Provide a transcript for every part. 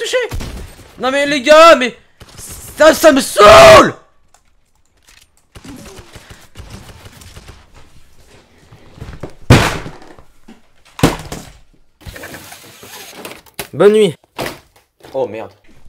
touché. Non mais les gars, mais ça me saoule. Bonne nuit. Oh merde.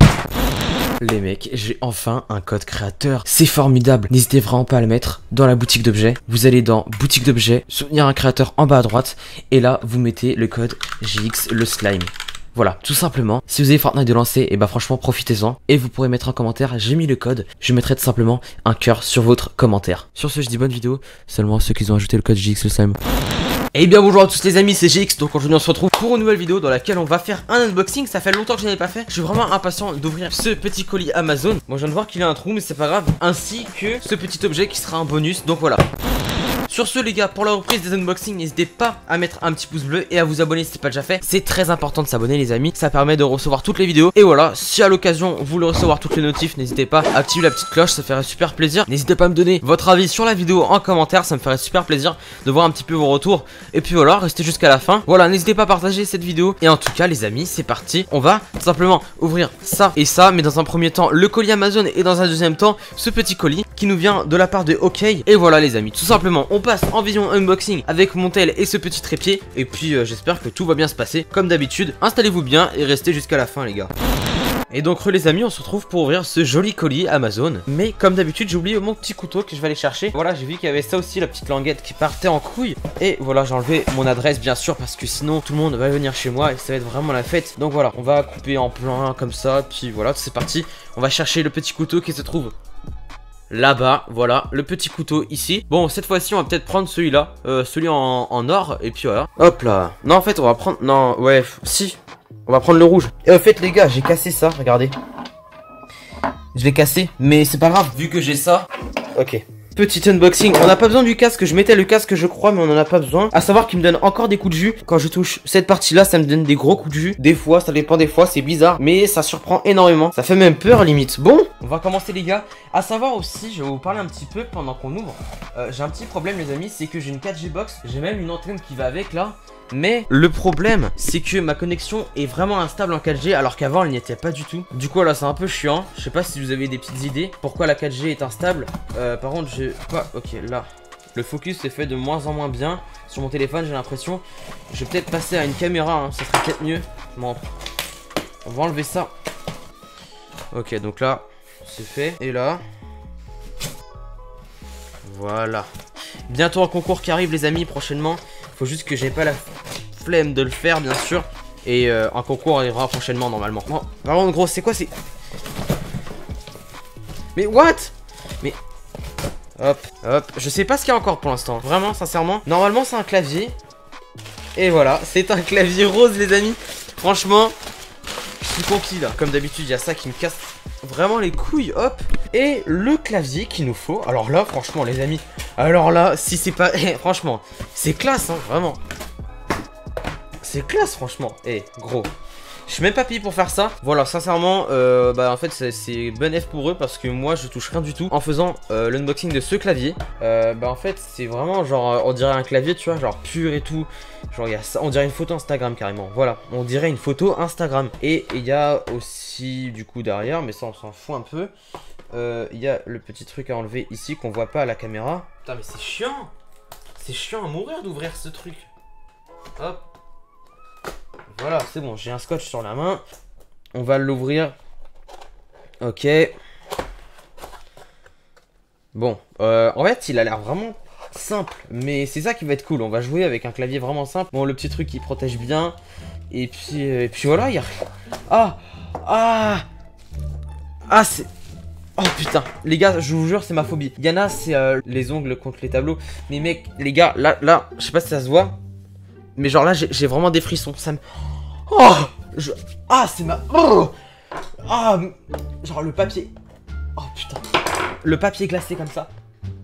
Les mecs, j'ai enfin un code créateur. C'est formidable. N'hésitez vraiment pas à le mettre dans la boutique d'objets. Vous allez dans boutique d'objets, soutenir un créateur en bas à droite. Et là, vous mettez le code JX le slime. Voilà, tout simplement. Si vous avez Fortnite de lancer, et bah franchement, profitez-en. Et vous pourrez mettre un commentaire, j'ai mis le code. Je mettrai tout simplement un cœur sur votre commentaire. Sur ce, je dis bonne vidéo. Seulement à ceux qui ont ajouté le code JX le slime. Et bien bonjour à tous les amis, c'est GX, donc aujourd'hui on se retrouve pour une nouvelle vidéo dans laquelle on va faire un unboxing. Ça fait longtemps que je n'avais pas fait, je suis vraiment impatient d'ouvrir ce petit colis Amazon. Bon, je viens de voir qu'il a un trou mais c'est pas grave, ainsi que ce petit objet qui sera un bonus, donc voilà. Sur ce les gars, pour la reprise des unboxings, n'hésitez pas à mettre un petit pouce bleu et à vous abonner si c'est pas déjà fait. C'est très important de s'abonner les amis, ça permet de recevoir toutes les vidéos. Et voilà, si à l'occasion vous voulez recevoir toutes les notifs, n'hésitez pas à activer la petite cloche, ça ferait super plaisir. N'hésitez pas à me donner votre avis sur la vidéo en commentaire, ça me ferait super plaisir de voir un petit peu vos retours. Et puis voilà, restez jusqu'à la fin. Voilà, n'hésitez pas à partager cette vidéo. Et en tout cas les amis, c'est parti. On va tout simplement ouvrir ça et ça, mais dans un premier temps le colis Amazon et dans un deuxième temps ce petit colis qui nous vient de la part de OK. Et voilà les amis, tout simplement on passe en vision unboxing avec mon tel et ce petit trépied. Et puis j'espère que tout va bien se passer comme d'habitude. Installez-vous bien et restez jusqu'à la fin les gars. Et donc les amis, on se retrouve pour ouvrir ce joli colis Amazon. Mais comme d'habitude j'ai oublié mon petit couteau que je vais aller chercher. Voilà, j'ai vu qu'il y avait ça aussi, la petite languette qui partait en couille. Et voilà, j'ai enlevé mon adresse bien sûr, parce que sinon tout le monde va venir chez moi et ça va être vraiment la fête. Donc voilà, on va couper en plein comme ça. Puis voilà, c'est parti. On va chercher le petit couteau qui se trouve là-bas. Voilà, le petit couteau ici. Bon, cette fois-ci on va peut-être prendre celui-là, celui en or. Et puis voilà, hop là. Non en fait on va prendre, non ouais, si on va prendre le rouge. Et en fait les gars, j'ai cassé ça, regardez. Je l'ai cassé, mais c'est pas grave, vu que j'ai ça. Ok. Petit unboxing, on n'a pas besoin du casque, je mettais le casque je crois, mais on en a pas besoin. À savoir qu'il me donne encore des coups de jus. Quand je touche cette partie là, ça me donne des gros coups de jus. Des fois, ça dépend des fois, c'est bizarre, mais ça surprend énormément. Ça fait même peur limite. Bon, on va commencer les gars. À savoir aussi, je vais vous parler un petit peu pendant qu'on ouvre. J'ai un petit problème les amis, c'est que j'ai une 4G box. J'ai même une antenne qui va avec là. Mais le problème, c'est que ma connexion est vraiment instable en 4G, alors qu'avant elle n'y était pas du tout. Du coup là c'est un peu chiant. Je sais pas si vous avez des petites idées pourquoi la 4G est instable. Par contre j'ai pas... Ok, là le focus est fait de moins en moins bien sur mon téléphone, j'ai l'impression. Je vais peut-être passer à une caméra, hein, ça serait peut-être mieux. Bon, on va enlever ça. Ok, donc là c'est fait. Et là, voilà. Bientôt un concours qui arrive les amis, prochainement. Faut juste que j'ai pas la flemme de le faire bien sûr. Et un concours arrivera prochainement normalement. Bon, par contre gros, c'est quoi c'est... Mais what? Mais... Hop, hop, je sais pas ce qu'il y a encore pour l'instant. Vraiment, sincèrement. Normalement c'est un clavier. Et voilà, c'est un clavier rose les amis. Franchement, je suis conquis là. Comme d'habitude, il y a ça qui me casse vraiment les couilles, hop. Et le clavier qu'il nous faut. Alors là, franchement les amis, alors là, si c'est pas... franchement, c'est classe, hein, vraiment. C'est classe, franchement. Gros, je suis même pas payé pour faire ça. Voilà, sincèrement, bah en fait c'est bon F pour eux, parce que moi je touche rien du tout en faisant l'unboxing de ce clavier. Bah en fait c'est vraiment genre, on dirait un clavier, tu vois, genre pur et tout. Genre il y a ça, on dirait une photo Instagram carrément. Voilà, on dirait une photo Instagram. Et il y a aussi du coup derrière, mais ça on s'en fout un peu. Il y a le petit truc à enlever ici qu'on voit pas à la caméra. Putain mais c'est chiant. C'est chiant à mourir d'ouvrir ce truc. Hop. Voilà, c'est bon, j'ai un scotch sur la main. On va l'ouvrir. Ok. Bon, en fait, il a l'air vraiment simple. Mais c'est ça qui va être cool. On va jouer avec un clavier vraiment simple. Bon, le petit truc, il protège bien. Et puis voilà, il y a... Ah, c'est... Oh putain, les gars, je vous jure, c'est ma phobie. Il y en a, c'est les ongles contre les tableaux. Mais mec, les gars, là, je sais pas si ça se voit. Mais genre là, j'ai vraiment des frissons. Ça me... Oh Ah, c'est ma... Oh Ah, genre le papier... Oh putain. Le papier glacé comme ça.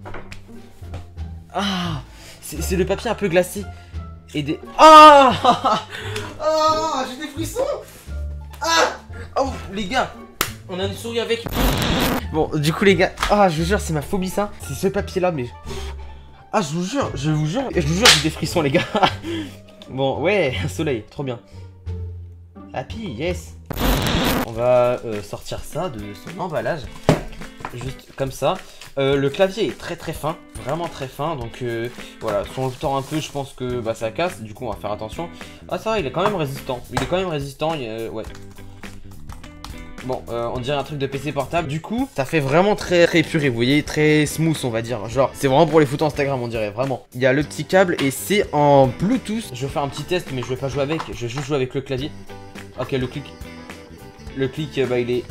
Ah, c'est le papier un peu glacé. Et des... Ah j'ai des frissons. Oh, les gars, on a une souris avec... Bon, du coup les gars... Ah, je vous jure, c'est ma phobie ça. C'est ce papier là, mais... Ah, je vous jure, j'ai des frissons les gars. Bon, ouais, un soleil, trop bien. Happy, yes. On va sortir ça de son emballage. Juste comme ça. Le clavier est très très fin, vraiment très fin, donc voilà, si on le tord un peu, je pense que bah, ça casse, du coup on va faire attention. Ah ça va, il est quand même résistant, ouais. Bon, on dirait un truc de PC portable, du coup, ça fait vraiment très épuré, vous voyez, très smooth on va dire, genre, c'est vraiment pour les photos Instagram on dirait, vraiment. Il y a le petit câble et c'est en Bluetooth, je vais faire un petit test mais je vais pas jouer avec, je vais juste jouer avec le clavier. Ok, le clic, bah il est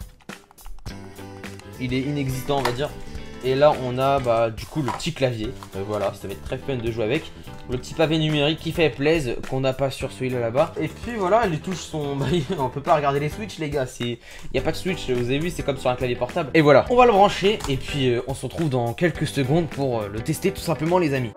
inexistant on va dire. Et là on a bah du coup le petit clavier, voilà, ça va être très fun de jouer avec. Le petit pavé numérique qui fait plaisir, qu'on n'a pas sur celui-là là-bas. Et puis voilà, les touches sont... Bah, on peut pas regarder les switches les gars, il n'y a pas de switch, vous avez vu, c'est comme sur un clavier portable. Et voilà, on va le brancher et puis on se retrouve dans quelques secondes pour le tester tout simplement les amis.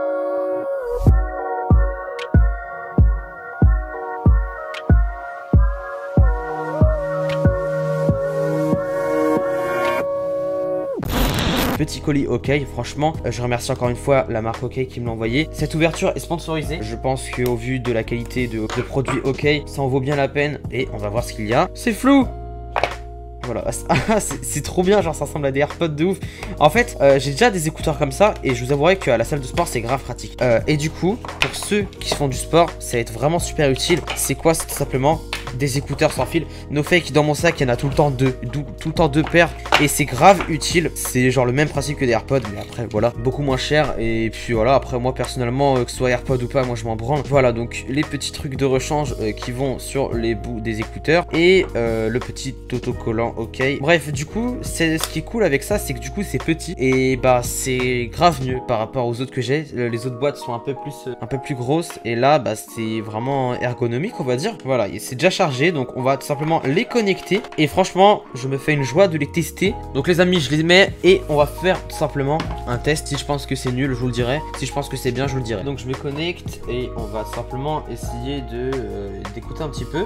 Petit colis OK, franchement, je remercie encore une fois la marque OK qui me l'a envoyé. Cette ouverture est sponsorisée. Je pense qu'au vu de la qualité de produits OK, ça en vaut bien la peine. Et on va voir ce qu'il y a. C'est flou! Voilà, c'est trop bien, genre ça ressemble à des AirPods de ouf. En fait, j'ai déjà des écouteurs comme ça et je vous avouerai qu'à la salle de sport c'est grave pratique. Et du coup, pour ceux qui font du sport, ça va être vraiment super utile. C'est quoi? C'est tout simplement des écouteurs sans fil. NoFake, dans mon sac, il y en a tout le temps deux paires et c'est grave utile. C'est genre le même principe que des AirPods, mais après voilà, beaucoup moins cher. Et puis voilà, après moi personnellement, que ce soit AirPods ou pas, moi je m'en branle. Voilà, donc les petits trucs de rechange qui vont sur les bouts des écouteurs et le petit autocollant OK. Bref, du coup, ce qui est cool avec ça, c'est que du coup c'est petit et bah c'est grave mieux par rapport aux autres que j'ai. Les autres boîtes sont un peu plus grosses et là bah c'est vraiment ergonomique on va dire. Voilà, c'est déjà chargé, donc on va tout simplement les connecter et franchement je me fais une joie de les tester. Donc les amis, je les mets et on va faire tout simplement un test. Si je pense que c'est nul, je vous le dirai. Si je pense que c'est bien, je vous le dirai. Donc je me connecte et on va tout simplement essayer d'écouter un petit peu.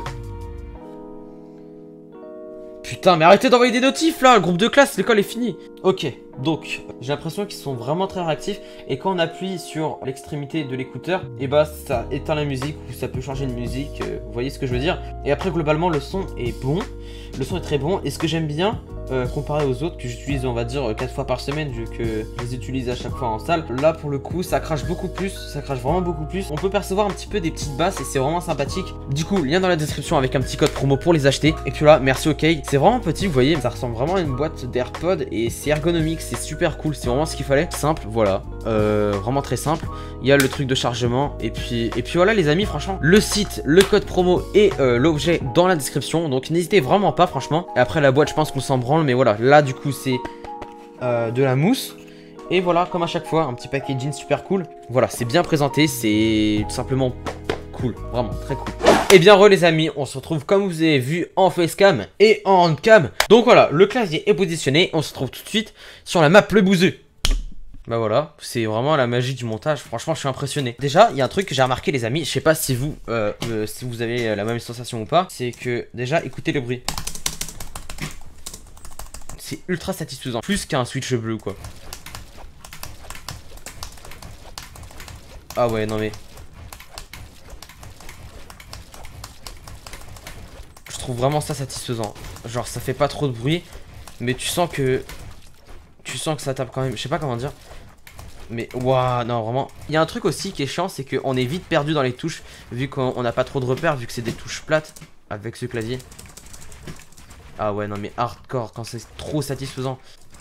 Putain, mais arrêtez d'envoyer des notifs là, le groupe de classe, l'école est finie. Ok, donc j'ai l'impression qu'ils sont vraiment très réactifs. Et quand on appuie sur l'extrémité de l'écouteur, et bah ça éteint la musique ou ça peut changer de musique, vous voyez ce que je veux dire. Et après globalement le son est bon, le son est très bon. Et ce que j'aime bien, comparé aux autres que j'utilise on va dire 4 fois par semaine vu que je les utilise à chaque fois en salle, là pour le coup ça crache beaucoup plus, ça crache vraiment beaucoup plus. On peut percevoir un petit peu des petites basses et c'est vraiment sympathique. Du coup lien dans la description avec un petit code promo pour les acheter. Et puis là merci OK, c'est vraiment petit, vous voyez, ça ressemble vraiment à une boîte d'AirPods et c'est ergonomique, c'est super cool, c'est vraiment ce qu'il fallait. Simple, voilà, vraiment très simple. Il y a le truc de chargement et puis voilà les amis, franchement le site, le code promo et l'objet dans la description, donc n'hésitez vraiment pas franchement. Et après la boîte je pense qu'on s'en branle, mais voilà, là du coup c'est de la mousse. Et voilà, comme à chaque fois, un petit packaging super cool. Voilà, c'est bien présenté, c'est tout simplement cool, vraiment très cool. Et bien les amis, on se retrouve comme vous avez vu en facecam et en handcam. Donc voilà, le clavier est positionné, on se retrouve tout de suite sur la map le bouseux. Bah voilà, c'est vraiment la magie du montage, franchement je suis impressionné. Déjà, il y a un truc que j'ai remarqué les amis, je sais pas si vous avez la même sensation ou pas, c'est que déjà, écoutez le bruit. C'est ultra satisfaisant, plus qu'un switch bleu quoi. Ah ouais, non mais... Je trouve vraiment ça satisfaisant. Genre ça fait pas trop de bruit, mais tu sens que ça tape quand même, je sais pas comment dire. Mais waouh, non vraiment. Il y a un truc aussi qui est chiant, c'est qu'on est vite perdu dans les touches, vu qu'on n'a pas trop de repères, vu que c'est des touches plates avec ce clavier. Ah ouais, non mais hardcore quand c'est trop satisfaisant.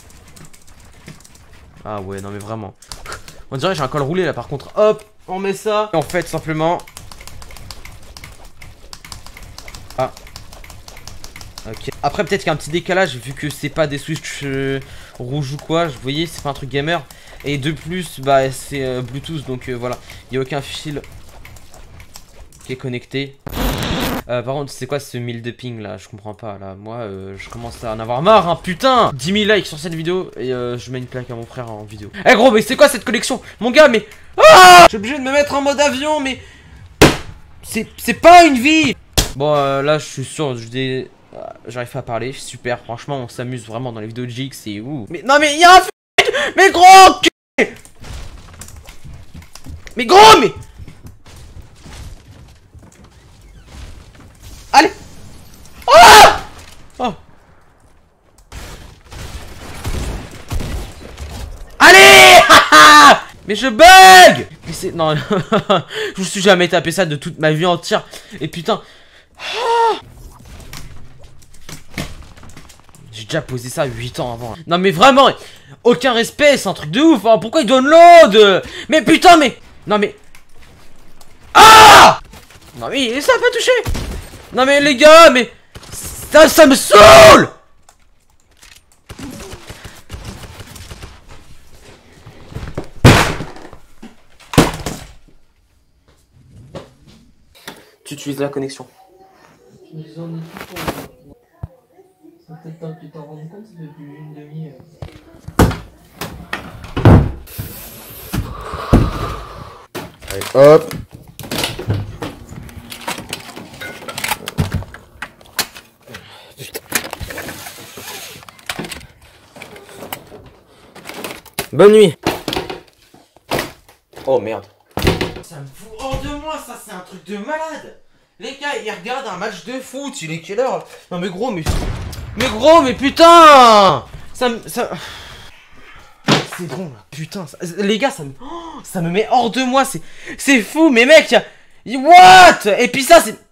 Ah ouais, non mais vraiment. On dirait que j'ai un col roulé là par contre. Hop, on met ça. Et en fait, simplement... Ah. Ok. Après, peut-être qu'il y a un petit décalage vu que c'est pas des switches rouges ou quoi. Vous voyez, c'est pas un truc gamer. Et de plus, bah c'est Bluetooth, donc voilà. Il n'y a aucun fil qui est connecté. Par contre, c'est quoi ce 1000 de ping là? Je comprends pas là. Moi, je commence à en avoir marre, hein, putain! 10 000 likes sur cette vidéo et je mets une claque à mon frère en vidéo. Eh gros, mais c'est quoi cette collection? Mon gars, mais. Ah! Je suis obligé de me mettre en mode avion, mais. C'est pas une vie! Bon, là, je suis sûr, j'arrive pas à parler, super. Franchement, on s'amuse vraiment dans les vidéos de GX, c'est ouh. Mais non, mais il y a un. Mais gros! Mais gros, mais. Oh. Allez. Mais je bug. Mais c'est... Non, je me suis jamais tapé ça de toute ma vie entière. Et putain... J'ai déjà posé ça 8 ans avant. Non mais vraiment, aucun respect, c'est un truc de ouf. Hein. Pourquoi il download? Mais putain, mais... Non mais... Ah! Non mais ça a pas touché. Non mais les gars, mais... Ça me saoule. Tu utilises la connexion. C'est peut-être temps que tu t'en rendes compte, ça fait plus d'une demi-heure. Allez, hop. Bonne nuit. Oh merde. Ça me fout hors de moi, ça c'est un truc de malade. Les gars, ils regardent un match de foot, il est quelle heure? Non mais gros, mais gros, mais putain. C'est bon là, putain. Les gars, ça me met hors de moi, c'est fou, mais mec, what? Et puis ça, c'est...